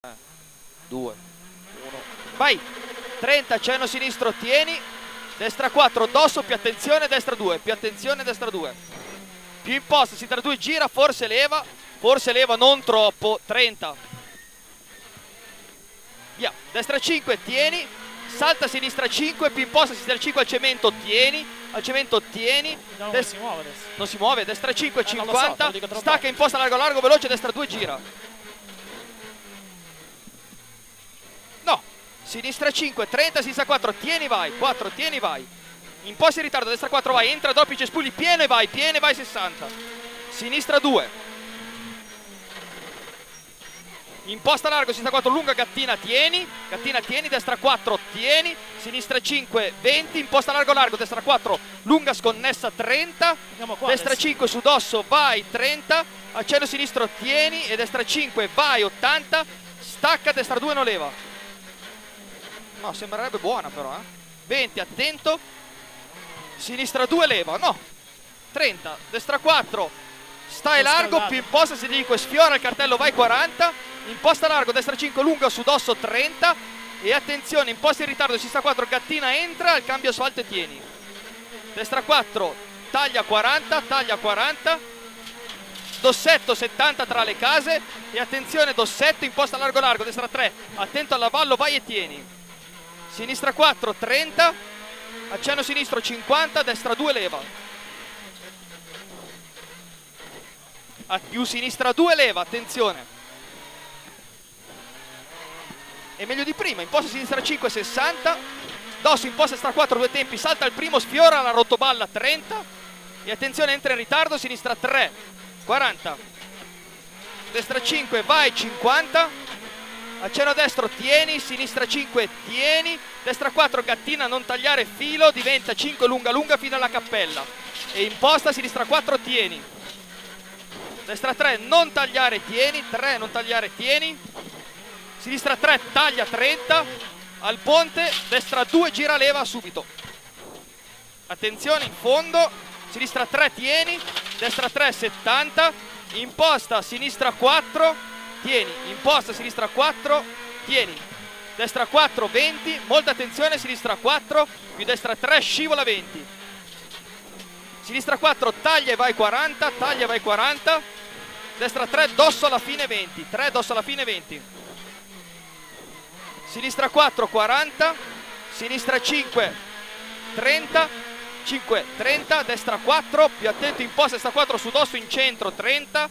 2, 1, vai! 30, cenno sinistro, tieni, destra 4, dosso, più attenzione, destra 2, più attenzione, destra 2. Più imposta, si tra 2 gira, forse leva, non troppo, 30. Via, destra 5, tieni, salta sinistra 5, più imposta, sinistra 5 al cemento, tieni, Non si muove adesso. non si muove, destra 5, non lo so, 50, te lo dico troppo. stacca, imposta, largo, largo, veloce, destra 2, gira. No, sinistra 5, 30, sinistra 4, tieni, vai, 4, tieni, vai. Imposta in ritardo, destra 4, vai, entra, doppi cespugli, pieno e vai, 60. Sinistra 2. Imposta largo, sinistra 4, lunga, gattina, tieni, destra 4, tieni, sinistra 5, 20, imposta largo, largo, destra 4, lunga, sconnessa, 30, destra adesso. 5 su dosso, vai, 30, accenno sinistro, tieni, e destra 5, vai, 80, stacca, destra 2, non leva. No, sembrerebbe buona però, 20, attento, sinistra 2, leva, no, 30, destra 4, stai largo, più imposta, si dico, sfiora il cartello, vai, 40, imposta largo, destra 5, lunga, su dosso, 30, e attenzione, imposta in ritardo, sinistra 4, gattina, entra, il cambio asfalto e tieni. Destra 4, taglia 40, dossetto 70 tra le case, e attenzione, dossetto, imposta largo largo, destra 3, attento all'avallo, vai e tieni. Sinistra 4, 30, accenno sinistro 50, destra 2, leva. Più sinistra 2, leva, attenzione. È meglio di prima, imposta sinistra 5, 60, dosso, imposta destra 4, 2 tempi, salta il primo, sfiora la rotoballa, 30, e attenzione, entra in ritardo, sinistra 3, 40, destra 5, vai, 50, accenno destro, tieni, sinistra 5, tieni, destra 4, gattina, non tagliare filo, diventa 5, lunga, lunga fino alla cappella, e imposta, sinistra 4, tieni, destra 3, non tagliare, tieni, 3, non tagliare, tieni, sinistra 3, taglia 30, al ponte, destra 2, gira, leva subito. Attenzione, in fondo, sinistra 3, tieni, destra 3, 70, imposta, sinistra 4, tieni, imposta, sinistra 4, tieni, destra 4, 20, molta attenzione, sinistra 4, più destra 3, scivola 20. Sinistra 4, taglia e vai 40, destra 3, dosso alla fine 20, 3, dosso alla fine 20. Sinistra 4, 40, sinistra 5, 30, 5, 30, destra 4, più attento, imposta, destra 4 su dosso in centro, 30,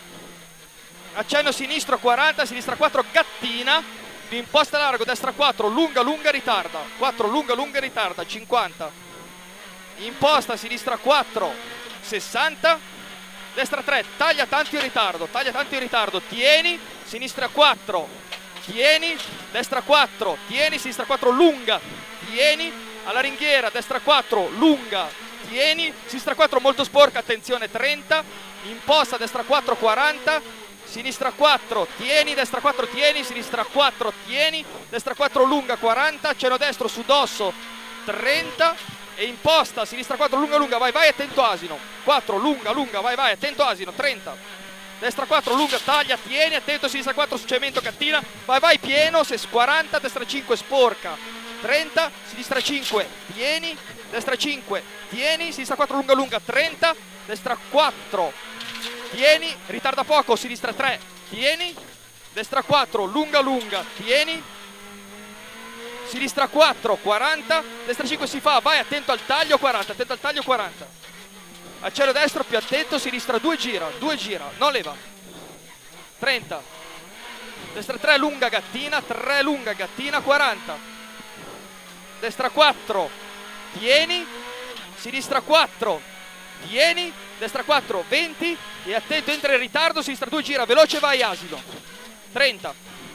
accenno sinistro 40, sinistra 4, gattina, più imposta largo, destra 4, lunga, lunga, ritarda, 4, lunga, lunga, ritarda, 50, imposta, sinistra 4, 60, destra 3, taglia tanto in ritardo, tieni, sinistra 4, tieni, destra 4, tieni, sinistra 4, lunga, tieni, alla ringhiera, destra 4, lunga, tieni, sinistra 4 molto sporca, attenzione, 30, imposta, destra 4, 40, sinistra 4, tieni, destra 4, tieni, sinistra 4, tieni, destra 4, lunga, 40, cenno destro su dosso, 30, e imposta, sinistra 4, lunga, lunga, vai, vai, attento asino, 4, lunga, lunga, vai, vai, attento asino, 30, destra 4, lunga, taglia, tieni, attento, sinistra 4 su cemento, cattina, vai, vai, pieno, 40, destra 5, sporca, 30, sinistra 5, tieni, destra 5, tieni, sinistra 4, lunga, lunga, 30, destra 4, tieni, ritarda poco, sinistra 3, tieni, destra 4, lunga, lunga, tieni, sinistra 4, 40, destra 5 si fa, vai, attento al taglio, 40, attento al taglio, 40. Accelero destro, più attento, sinistra 2 gira, non leva, 30, destra 3 lunga gattina, 40, destra 4, tieni, sinistra 4, tieni, destra 4, 20, e attento, entra in ritardo, sinistra 2 gira, veloce, vai, asino, 30,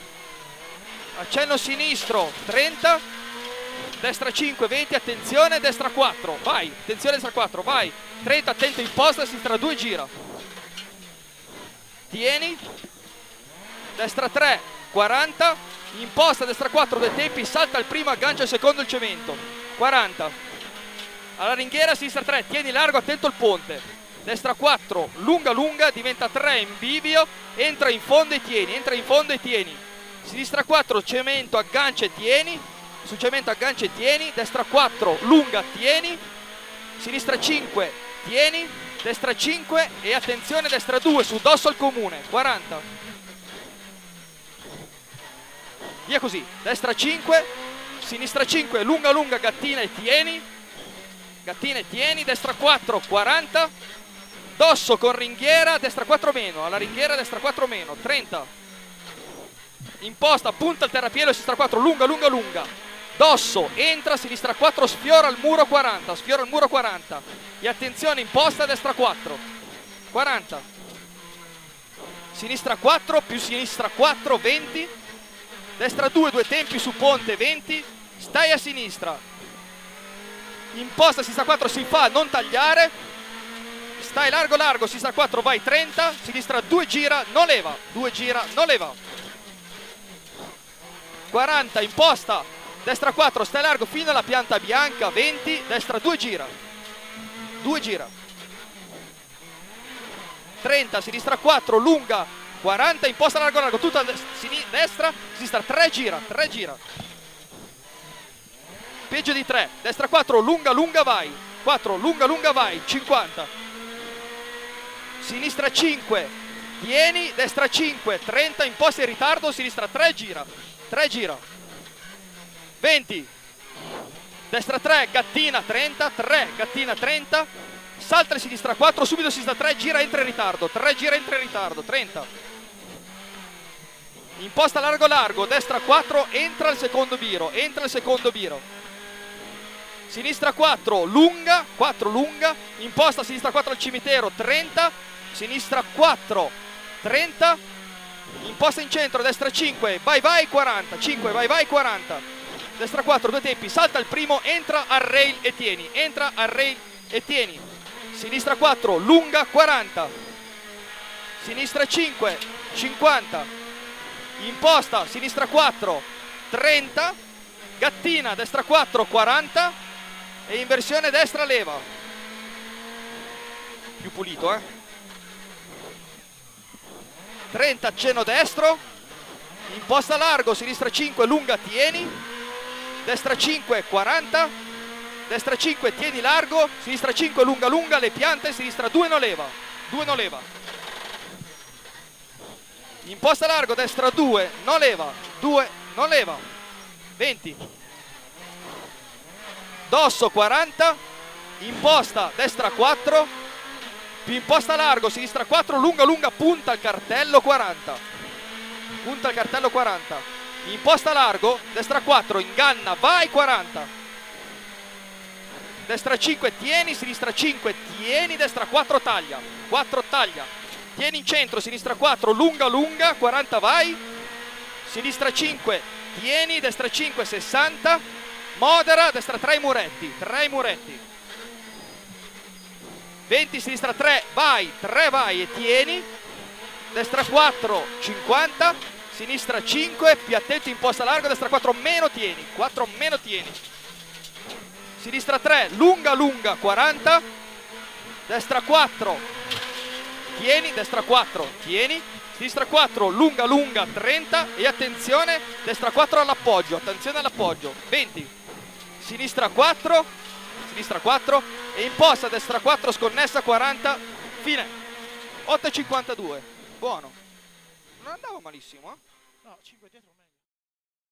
accenno sinistro, 30, destra 5, 20, attenzione, destra 4, vai, attenzione, destra 4, vai, 30, attento, imposta, sinistra 2, gira, tieni, destra 3, 40, imposta, destra 4, 2 tempi, salta il primo, aggancia il secondo, il cemento, 40, alla ringhiera, sinistra 3, tieni largo, attento al ponte, destra 4, lunga, lunga, diventa 3 in bivio, entra in fondo e tieni, sinistra 4, cemento, aggancia e tieni, su cemento aggancia e tieni, destra 4, lunga, tieni, sinistra 5, tieni, destra 5 e attenzione, destra 2, su dosso al comune, 40. Via così, destra 5, sinistra 5, lunga, lunga, gattina e tieni, destra 4, 40, dosso con ringhiera, destra 4 meno, alla ringhiera, destra 4 meno, 30. Imposta, punta al terrapieno, sinistra 4, lunga, lunga, lunga. Dosso, entra, sinistra 4, sfiora il muro 40, sfiora il muro 40. E attenzione, imposta, destra 4, 40. Sinistra 4, più sinistra 4, 20. Destra 2, due tempi su ponte, 20. Stai a sinistra. Imposta, sinistra 4, si fa, non tagliare. Stai largo, largo, sinistra 4, vai 30. Sinistra 2, gira, non leva. 2 gira, non leva. 40, imposta, destra 4, stai largo fino alla pianta bianca, 20, destra 2 gira, 2 gira, 30, sinistra 4, lunga, 40, imposta largo largo, tutta a destra, sinistra 3 gira, 3 gira, peggio di 3, destra 4, lunga lunga vai, 4, lunga lunga vai, 50, sinistra 5, tieni, destra 5, 30, imposta in ritardo, sinistra 3 gira, 3 gira, 20, destra 3, gattina 30, 3, gattina 30, salta a sinistra 4, subito sinistra 3, gira, entra in ritardo, 3 gira, entra in ritardo, 30, imposta largo largo, destra 4, entra al secondo biro, sinistra 4, lunga, 4 lunga, imposta sinistra 4 al cimitero, 30, sinistra 4, 30, imposta in centro, destra 5, vai vai 40, 5, vai vai 40, destra 4, due tempi, salta il primo, entra al rail e tieni, entra al rail e tieni, sinistra 4, lunga 40, sinistra 5, 50, imposta, sinistra 4, 30, gattina, destra 4, 40 e inversione destra leva, più pulito 30, accenno destro, imposta largo, sinistra 5, lunga, tieni, destra 5, 40, destra 5, tieni largo, sinistra 5, lunga, lunga, le piante, sinistra 2 non leva, 2 non leva, imposta largo, destra 2, non leva, 2 non leva, 20, dosso 40, imposta, destra 4, più imposta largo, sinistra 4, lunga lunga, punta al cartello 40, punta al cartello 40, imposta largo, destra 4, inganna, vai 40, destra 5 tieni, sinistra 5 tieni, destra 4 taglia, 4 taglia, tieni in centro, sinistra 4, lunga lunga, 40 vai, sinistra 5 tieni, destra 5 60, modera, destra 3 muretti, 3 muretti, 20, sinistra 3 vai e tieni, destra 4 50, sinistra 5 più attento, imposta largo, destra 4 meno tieni, 4 meno tieni, sinistra 3 lunga lunga 40, destra 4 tieni, destra 4 tieni, sinistra 4 lunga lunga 30 e attenzione, destra 4 all'appoggio, attenzione all'appoggio, 20, sinistra 4 e imposta, destra 4 sconnessa 40, fine, 8,52, buono, non andava malissimo No, 5 dietro meglio.